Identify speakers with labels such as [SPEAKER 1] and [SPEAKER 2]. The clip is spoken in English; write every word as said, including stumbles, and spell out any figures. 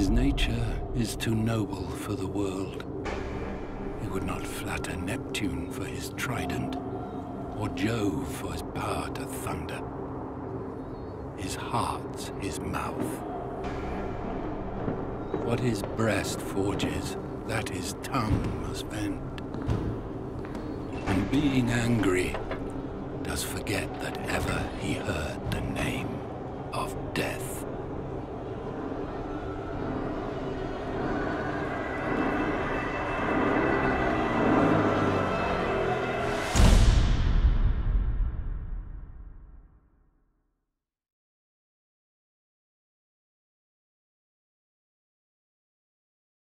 [SPEAKER 1] His nature is too noble for the world. He would not flatter Neptune for his trident, or Jove for his power to thunder. His heart's his mouth. What his breast forges, that his tongue must vent. And being angry, does forget that ever he heard the name of death.